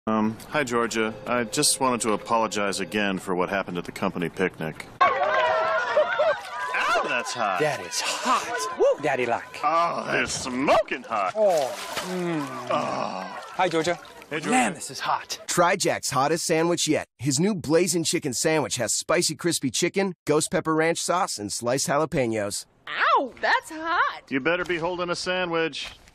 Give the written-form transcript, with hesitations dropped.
Hi, Georgia. I just wanted to apologize again for what happened at the company picnic. Ow, that's hot. That is hot. Woo, Daddy like. Oh, it's smoking hot. Oh. Oh. Hi, Georgia. Hey, Georgia. Man, this is hot. Try Jack's hottest sandwich yet. His new Blazin' chicken sandwich has spicy crispy chicken, ghost pepper ranch sauce, and sliced jalapenos. Ow, that's hot. You better be holding a sandwich.